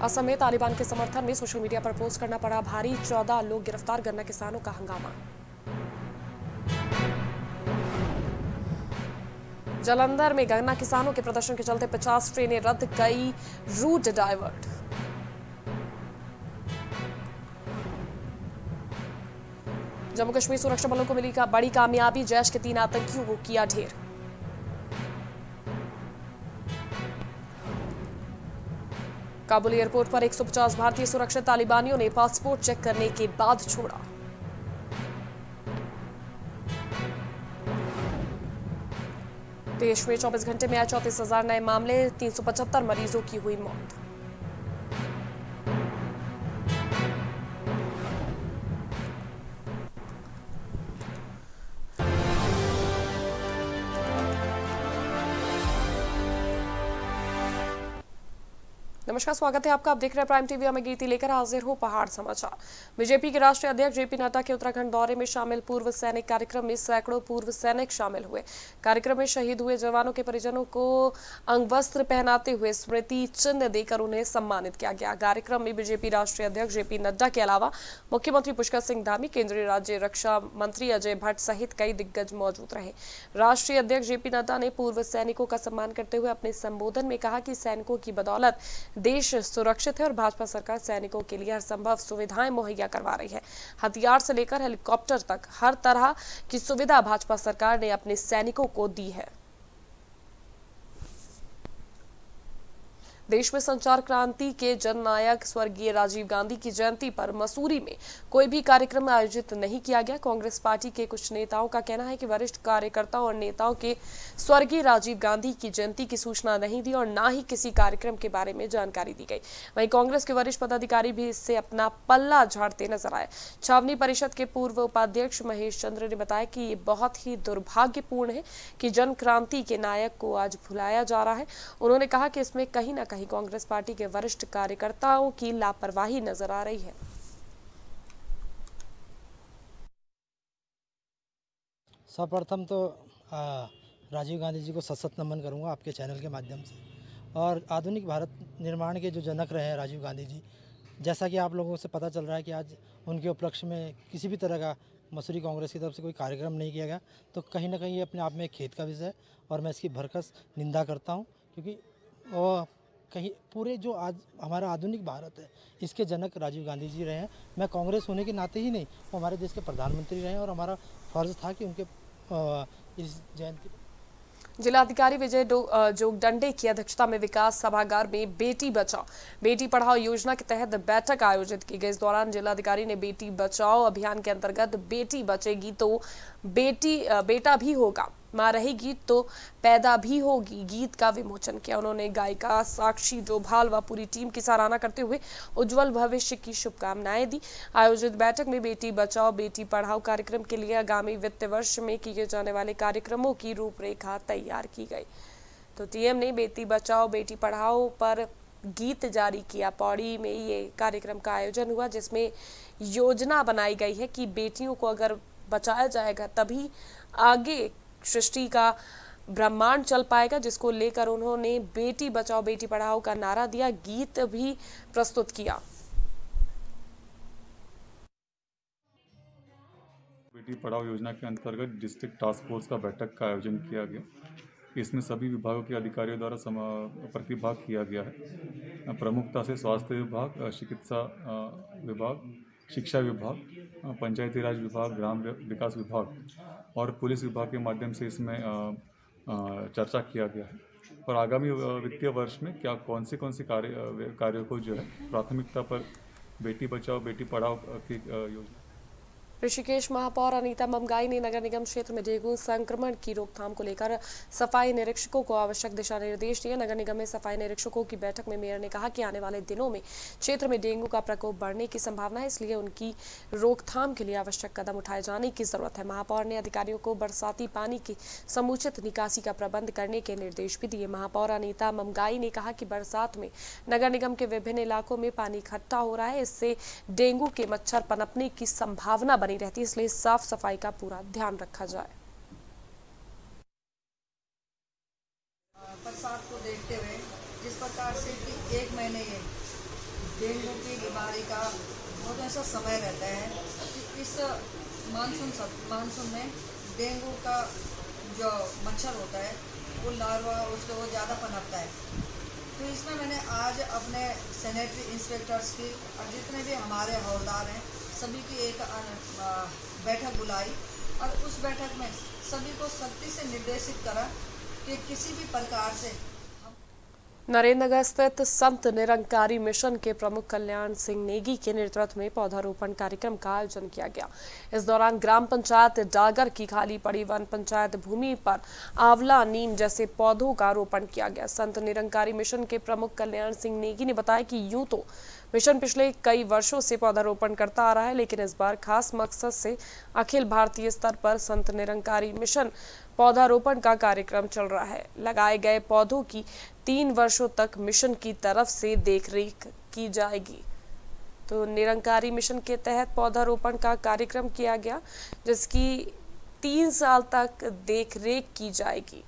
असम में तालिबान के समर्थन में सोशल मीडिया पर पोस्ट करना पड़ा भारी, 14 लोग गिरफ्तार, गन्ना किसानों का हंगामा। जालंधर में गन्ना किसानों के प्रदर्शन के चलते 50 ट्रेनें रद्द, कई रूट डाइवर्ट। जम्मू कश्मीर सुरक्षा बलों को मिली बड़ी कामयाबी, जैश के 3 आतंकियों को किया ढेर। काबुल एयरपोर्ट पर 150 भारतीय सुरक्षित, तालिबानियों ने पासपोर्ट चेक करने के बाद छोड़ा। देश में 24 घंटे में आए 34,000 नए मामले, 375 मरीजों की हुई मौत। नमस्कार, स्वागत है आपका। आप देख रहे हैं प्राइम टीवी। मैं गीति लेकर हाजिर हूं पहाड़ समाचार। बीजेपी के राष्ट्रीय अध्यक्ष जेपी नड्डा के उत्तराखंड दौरे में शामिल पूर्व सैनिक कार्यक्रम में सैकड़ों पूर्व सैनिक शामिल हुए। कार्यक्रम में शहीद हुए जवानों के परिजनों को अंगवस्त्र पहनाते हुए स्मृति चिन्ह देकर उन्हें सम्मानित किया गया। कार्यक्रम में बीजेपी राष्ट्रीय अध्यक्ष जेपी नड्डा के अलावा मुख्यमंत्री पुष्कर सिंह धामी, केंद्रीय राज्य रक्षा मंत्री अजय भट्ट सहित कई दिग्गज मौजूद रहे। राष्ट्रीय अध्यक्ष जेपी नड्डा ने पूर्व सैनिकों का सम्मान करते हुए अपने संबोधन में कहा कि सैनिकों की बदौलत देश सुरक्षित है और भाजपा सरकार सैनिकों के लिए हर संभव सुविधाएं मुहैया करवा रही है। हथियार से लेकर हेलीकॉप्टर तक हर तरह की सुविधा भाजपा सरकार ने अपने सैनिकों को दी है। देश में संचार क्रांति के जननायक स्वर्गीय राजीव गांधी की जयंती पर मसूरी में कोई भी कार्यक्रम आयोजित नहीं किया गया। कांग्रेस पार्टी के कुछ नेताओं का कहना है कि वरिष्ठ कार्यकर्ताओं और नेताओं के स्वर्गीय राजीव गांधी की जयंती की सूचना नहीं दी और ना ही किसी कार्यक्रम के बारे में जानकारी दी गई। वहीं कांग्रेस के वरिष्ठ पदाधिकारी भी इससे अपना पल्ला झाड़ते नजर आए। छावनी परिषद के पूर्व उपाध्यक्ष महेश चंद्र ने बताया कि ये बहुत ही दुर्भाग्यपूर्ण है कि जन क्रांति के नायक को आज भुलाया जा रहा है। उन्होंने कहा कि इसमें कहीं ना कहीं कांग्रेस पार्टी के वरिष्ठ कार्यकर्ताओं की लापरवाही नजर आ रही है। सर्वप्रथम तो राजीव गांधी जी को सशक्त नमन करूंगा आपके चैनल के माध्यम से। और आधुनिक भारत निर्माण के जो जनक रहे हैं राजीव गांधी जी, जैसा कि आप लोगों से पता चल रहा है कि आज उनके उपलक्ष्य में किसी भी तरह का मसूरी कांग्रेस की तरफ से कोई कार्यक्रम नहीं किया गया, तो कहीं ना कहीं ये अपने आप में एक खेद का विषय है और मैं इसकी भरकस निंदा करता हूँ। क्योंकि वो कहीं पूरे जो आज हमारा आधुनिक भारत है इसके जनक राजीव गांधी जी रहे हैं। मैं कांग्रेस होने के नाते ही नहीं, वो हमारे देश के प्रधानमंत्री रहे हैं और हमारा फर्ज था कि उनके इस जयंती। जिलाधिकारी विजय जोगदंडे की अध्यक्षता में विकास सभागार में बेटी बचाओ बेटी पढ़ाओ योजना के तहत बैठक आयोजित की गई। इस दौरान जिलाधिकारी ने बेटी बचाओ अभियान के अंतर्गत बेटी बचेगी तो बेटा भी होगा, मां रहेगी तो पैदा भी होगी गीत का विमोचन किया। उन्होंने गायिका साक्षी डोभाल व पूरी टीम की सराहना करते हुए उज्जवल भविष्य की शुभकामनाएं दी। आयोजित बैठक में बेटी बचाओ बेटी पढ़ाओ कार्यक्रम के लिए आगामी वित्त वर्ष में किए जाने वाले कार्यक्रमों की रूपरेखा तैयार की गई। तो टीएम ने बेटी बचाओ बेटी पढ़ाओ पर गीत जारी किया। पौड़ी में ये कार्यक्रम का आयोजन हुआ जिसमें योजना बनाई गई है कि बेटियों को अगर बचाया जाएगा तभी आगे सृष्टि का ब्रह्मांड चल पाएगा, जिसको लेकर उन्होंने बेटी बचाओ बेटी पढ़ाओ का नारा दिया, गीत भी प्रस्तुत किया। बेटी पढ़ाओ योजना के अंतर्गत डिस्ट्रिक्ट टास्क फोर्स का बैठक का आयोजन किया गया। इसमें सभी विभागों के अधिकारियों द्वारा प्रतिभाग किया गया है। प्रमुखता से स्वास्थ्य विभाग, चिकित्सा विभाग, शिक्षा विभाग, पंचायती राज विभाग, ग्राम विकास विभाग और पुलिस विभाग के माध्यम से इसमें चर्चा किया गया है। और आगामी वित्तीय वर्ष में कौन सी कार्यों को जो है प्राथमिकता पर बेटी बचाओ बेटी पढ़ाओ की योजना। ऋषिकेश महापौर अनीता ममगाई ने नगर निगम क्षेत्र में डेंगू संक्रमण की रोकथाम को लेकर सफाई निरीक्षकों को आवश्यक दिशा निर्देश दिए। नगर निगम में सफाई निरीक्षकों की बैठक में मेयर ने कहा कि आने वाले दिनों में क्षेत्र में डेंगू का प्रकोप बढ़ने की संभावना है, इसलिए उनकी रोकथाम के लिए आवश्यक कदम उठाए जाने की जरूरत है। महापौर ने अधिकारियों को बरसाती पानी की समुचित निकासी का प्रबंध करने के निर्देश भी दिए। महापौर अनीता ममगाई ने कहा कि बरसात में नगर निगम के विभिन्न इलाकों में पानी इकट्ठा हो रहा है, इससे डेंगू के मच्छर पनपने की संभावना रहती है, इसलिए साफ सफाई का पूरा ध्यान रखा जाए। बरसात को देखते हुए जिस प्रकार से कि 1 महीने डेंगू की बीमारी का बहुत ऐसा समय रहता है कि इस मानसून में डेंगू का जो मच्छर होता है वो लार्वा उसको वो ज़्यादा पनपता है। तो इसमें मैंने आज अपने सैनिटरी इंस्पेक्टर्स की और जितने भी हमारे हवलदार हैं सभी की एक बैठक बुलाई और उस बैठक में सभी को सख्ती से निर्देशित करा कि किसी भी प्रकार से नरेंद्रनगर स्थित संत निरंकारी मिशन के प्रमुख कल्याण सिंह नेगी के नेतृत्व में पौधारोपण कार्यक्रम का आयोजन किया गया। इस दौरान ग्राम पंचायत डागर की खाली पड़ी वन पंचायत भूमि पर आंवला, नीम जैसे पौधों का रोपण किया गया। संत निरंकारी मिशन के प्रमुख कल्याण सिंह नेगी ने बताया कि यूं तो मिशन पिछले कई वर्षों से पौधारोपण करता आ रहा है, लेकिन इस बार खास मकसद से अखिल भारतीय स्तर पर संत निरंकारी मिशन पौधारोपण का कार्यक्रम चल रहा है। लगाए गए पौधों की 3 वर्षों तक मिशन की तरफ से देखरेख की जाएगी। तो निरंकारी मिशन के तहत पौधारोपण का कार्यक्रम किया गया, जिसकी 3 साल तक देखरेख की जाएगी।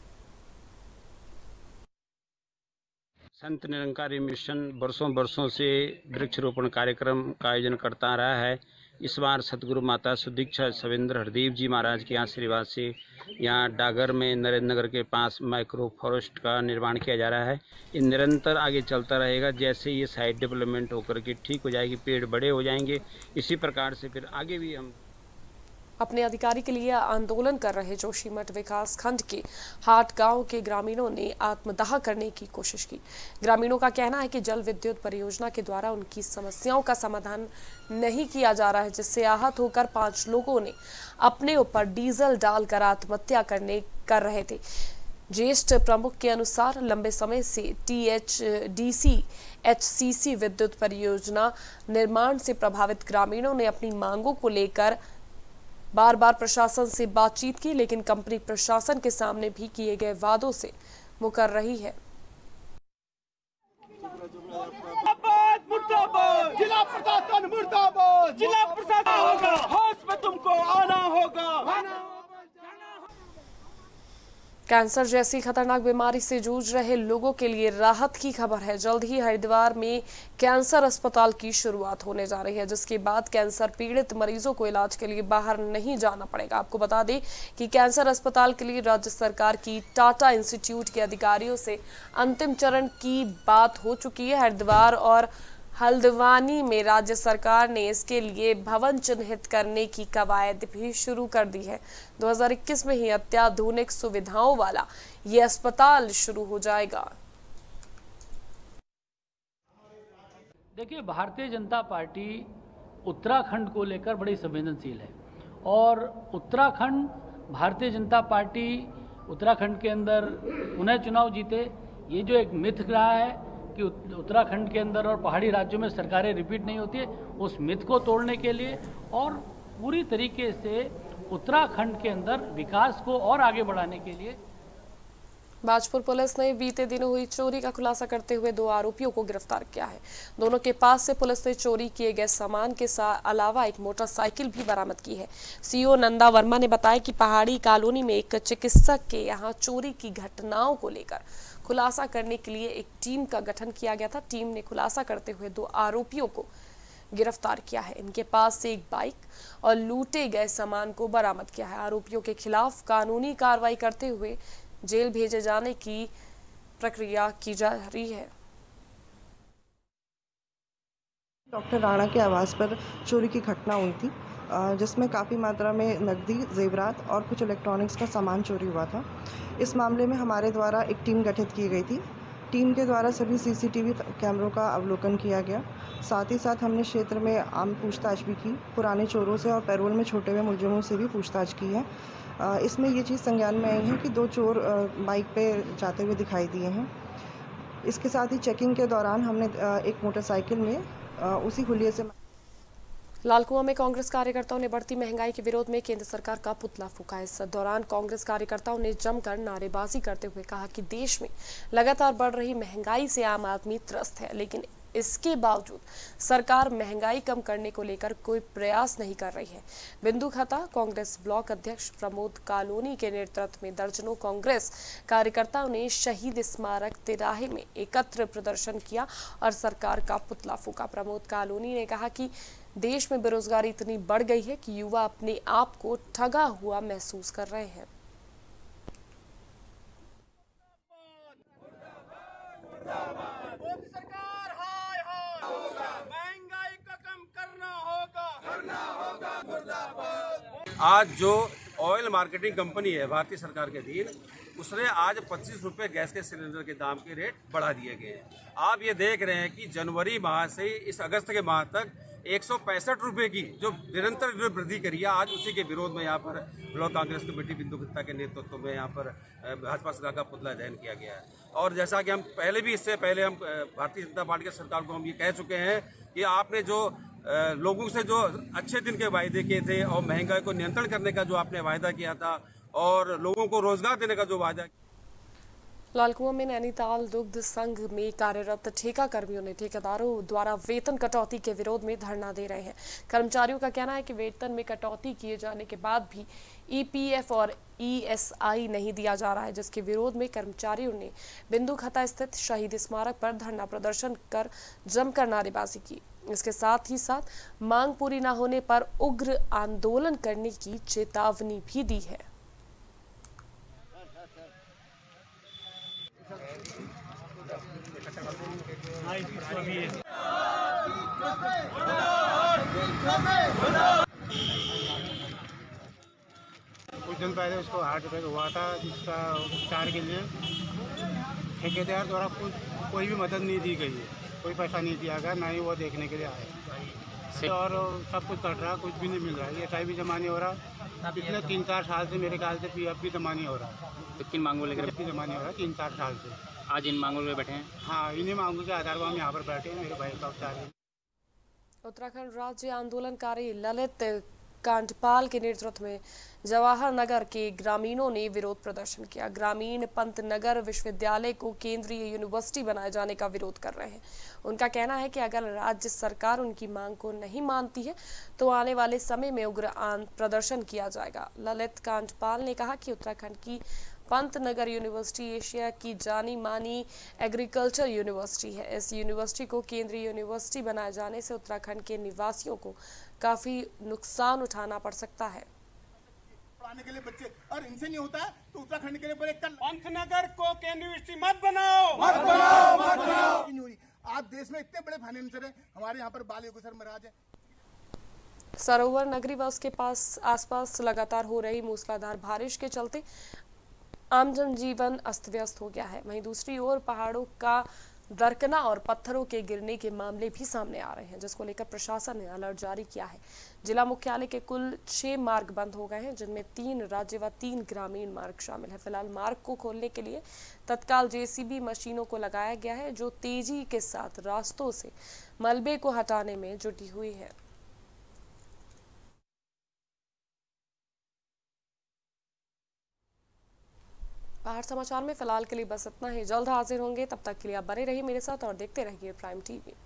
संत निरंकारी मिशन वर्षों से वृक्षरोपण कार्यक्रम का आयोजन करता रहा है। इस बार सतगुरु माता सुदीक्षा सवेंद्र हरदेव जी महाराज के आशीर्वाद से यहाँ डागर में नरेंद्रनगर के पास माइक्रो फॉरेस्ट का निर्माण किया जा रहा है। ये निरंतर आगे चलता रहेगा। जैसे ये साइड डेवलपमेंट होकर के ठीक हो जाएगी, पेड़ बड़े हो जाएंगे, इसी प्रकार से फिर आगे भी हम अपने अधिकारी के लिए आंदोलन कर रहे जोशीमठ विकास खंड के हाट गांव के ग्रामीणों ने आत्मदाह करने की कोशिश की। ग्रामीणों का कहना है कि जल विद्युत परियोजना के द्वारा उनकी समस्याओं का समाधान नहीं किया जा रहा है, जिससे आहत होकर 5 लोगों ने अपने ऊपर डीजल डालकर आत्महत्या कर रहे थे। ज्येष्ठ प्रमुख के अनुसार लंबे समय से THDC HCC विद्युत परियोजना निर्माण से प्रभावित ग्रामीणों ने अपनी मांगों को लेकर बार बार प्रशासन से बातचीत की, लेकिन कंपनी प्रशासन के सामने भी किए गए वादों से मुकर रही है। जिला प्रशासन मुर्दाबाद, जिला प्रशासन होगा, होश में तुमको आना होगा। कैंसर जैसी खतरनाक बीमारी से जूझ रहे लोगों के लिए राहत की खबर है। जल्द ही हरिद्वार में कैंसर अस्पताल की शुरुआत होने जा रही है, जिसके बाद कैंसर पीड़ित मरीजों को इलाज के लिए बाहर नहीं जाना पड़ेगा। आपको बता दें कि कैंसर अस्पताल के लिए राज्य सरकार की टाटा इंस्टीट्यूट के अधिकारियों से अंतिम चरण की बात हो चुकी है। हरिद्वार और हल्द्वानी में राज्य सरकार ने इसके लिए भवन चिन्हित करने की कवायद भी शुरू कर दी है। 2021 में ही अत्याधुनिक सुविधाओं वाला ये अस्पताल शुरू हो जाएगा। देखिए, भारतीय जनता पार्टी उत्तराखंड को लेकर बड़ी संवेदनशील है और उत्तराखंड भारतीय जनता पार्टी उत्तराखंड के अंदर पुनः चुनाव जीते, ये जो एक मिथ रहा है कि उत्तराखंड के अंदर और पहाड़ी राज्यों में सरकारें रिपीट नहीं होती है, उस मिथ को तोड़ने के लिए और पूरी तरीके से उत्तराखंड के अंदर विकास को और आगे बढ़ाने के लिए बाजपुर पुलिस ने बीते दिनों हुई चोरी का खुलासा करते हुए 2 आरोपियों को गिरफ्तार किया है। दोनों के पास से पुलिस ने चोरी किए गए सामान के अलावा एक मोटरसाइकिल भी बरामद की है। सीओ नंदा वर्मा ने बताया कि पहाड़ी कॉलोनी में एक चिकित्सक के यहाँ चोरी की घटनाओं को लेकर खुलासा करने के लिए एक टीम का गठन किया गया था। टीम ने खुलासा करते हुए 2 आरोपियों को गिरफ्तार किया है। इनके पास से एक बाइक और लूटे गए सामान को बरामद किया है। आरोपियों के खिलाफ कानूनी कार्रवाई करते हुए जेल भेजे जाने की प्रक्रिया की जा रही है। डॉक्टर राणा के आवास पर चोरी की घटना हुई थी, जिसमें काफ़ी मात्रा में नकदी, जेवरात और कुछ इलेक्ट्रॉनिक्स का सामान चोरी हुआ था। इस मामले में हमारे द्वारा एक टीम गठित की गई थी। टीम के द्वारा सभी CCTV कैमरों का अवलोकन किया गया। साथ ही साथ हमने क्षेत्र में आम पूछताछ भी की, पुराने चोरों से और पैरोल में छूटे हुए मुलजिमों से भी पूछताछ की है। इसमें ये चीज़ संज्ञान में आई है कि 2 चोर बाइक पे जाते हुए दिखाई दिए हैं। इसके साथ ही चेकिंग के दौरान हमने एक मोटरसाइकिल में उसी हुलिये से लालकुआं में कांग्रेस कार्यकर्ताओं ने बढ़ती महंगाई के विरोध में केंद्र सरकार का पुतला फूंका। इस दौरान कांग्रेस कार्यकर्ताओं ने जमकर नारेबाजी करते हुए कहा कि देश में लगातार बढ़ रही महंगाई से आम आदमी त्रस्त है, लेकिन इसके बावजूद सरकार महंगाई कम करने को लेकर कोई प्रयास नहीं कर रही है। बिंदु खता कांग्रेस ब्लॉक अध्यक्ष प्रमोद कालोनी के नेतृत्व में दर्जनों कांग्रेस कार्यकर्ताओं ने शहीद स्मारक तिराहे में एकत्र प्रदर्शन किया और सरकार का पुतला फूंका। प्रमोद कालोनी ने कहा कि देश में बेरोजगारी इतनी बढ़ गई है कि युवा अपने आप को ठगा हुआ महसूस कर रहे हैं। मोदी सरकार हाय हाय, महंगाई को कम करना होगा मुर्दाबाद। आज जो ऑयल मार्केटिंग कंपनी है भारतीय सरकार के अधीन, उसने आज 25 रुपये गैस के सिलेंडर के दाम के रेट बढ़ा दिए गए हैं। आप ये देख रहे हैं कि जनवरी माह से इस अगस्त के माह तक 165 रुपये की जो निरंतर वृद्धि करी है, आज उसी के विरोध में यहाँ पर ब्लॉक कांग्रेस कमेटी बिंदु खत्ता के नेतृत्व में यहाँ पर भाजपा सरकार का पुतला दहन किया गया है। और जैसा कि हम पहले भी, इससे पहले हम भारतीय जनता पार्टी की सरकार को हम ये कह चुके हैं कि आपने जो लोगों से जो अच्छे दिन के वायदे किए थे और महंगाई को नियंत्रण करने का जो आपने वायदा किया था और लोगों को रोजगार देने का जो वायदा। लालकुआं में नैनीताल दुग्ध संघ में कार्यरत ठेका कर्मियों ने ठेकेदारों द्वारा वेतन कटौती के विरोध में धरना दे रहे हैं। कर्मचारियों का कहना है कि वेतन में कटौती किए जाने के बाद भी ईपीएफ और ईएसआई नहीं दिया जा रहा है, जिसके विरोध में कर्मचारियों ने बिंदु खता स्थित शहीद स्मारक पर धरना प्रदर्शन कर जमकर नारेबाजी की। इसके साथ ही साथ मांग पूरी न होने पर उग्र आंदोलन करने की चेतावनी भी दी है। कुछ दिन पहले उसको हार्ट अटैक हुआ था, जिसका उपचार के लिए ठेकेदार द्वारा कोई भी मदद नहीं दी गई है, कोई पैसा नहीं दिया गया, ना ही वो देखने के लिए आए और सब कुछ कट रहा, कुछ भी नहीं मिल रहा है। एसआई भी जमा नहीं हो रहा, पिछले 3-4 साल से मेरे ख्याल से पीएफ भी जमा नहीं हो रहा। तो किन मांगों लेकर जमा नहीं हो रहा 3-4 साल से। आज इन मांगों में बैठे हैं? हाँ, इन्हीं मांगों के आधार पर हम यहाँ पर बैठे हैं। मेरे भाई का उपचार है। उत्तराखंड राज्य आंदोलनकारी ललित कांडपाल के नेतृत्व में जवाहर नगर के ग्रामीणों ने विरोध प्रदर्शन किया। ग्रामीण पंतनगर विश्वविद्यालय को केंद्रीय यूनिवर्सिटी बनाए जाने का विरोध कर रहे हैं। उनका कहना है कि अगर राज्य सरकार उनकी मांग को नहीं मानती है तो आने वाले समय में उग्र प्रदर्शन किया जाएगा। ललित कांडपाल ने कहा कि उत्तराखंड की पंतनगर यूनिवर्सिटी एशिया की जानी मानी एग्रीकल्चर यूनिवर्सिटी है। इस यूनिवर्सिटी को केंद्रीय यूनिवर्सिटी बनाए जाने से उत्तराखंड के निवासियों को काफी नुकसान उठाना पड़ सकता है। पढ़ाने के लिए बच्चे और इनसे नहीं होता है तो उत्तराखंड के लिए बड़े पंतनगर को केंद्रीय यूनिवर्सिटी मत बनाओ, मत बनाओ, मत बनाओ। आज देश में इतने बड़े फाइनेंसर हैं, हमारे यहाँ पर बाल योगेश्वर महाराज है। सरोवर नगरी व उसके आसपास लगातार हो रही मूसलाधार बारिश के चलते आम जनजीवन अस्त व्यस्त हो गया है। वहीं दूसरी ओर पहाड़ों का दरकना और पत्थरों के गिरने के मामले भी सामने आ रहे हैं, जिसको लेकर प्रशासन ने अलर्ट जारी किया है। जिला मुख्यालय के कुल 6 मार्ग बंद हो गए हैं, जिनमें 3 राज्य व 3 ग्रामीण मार्ग शामिल है। फिलहाल मार्ग को खोलने के लिए तत्काल जेसीबी मशीनों को लगाया गया है, जो तेजी के साथ रास्तों से मलबे को हटाने में जुटी हुई है। पहाड़ समाचार में फिलहाल के लिए बस इतना ही। जल्द हाजिर होंगे, तब तक के लिए आप बने रहिए मेरे साथ और देखते रहिए प्राइम टीवी।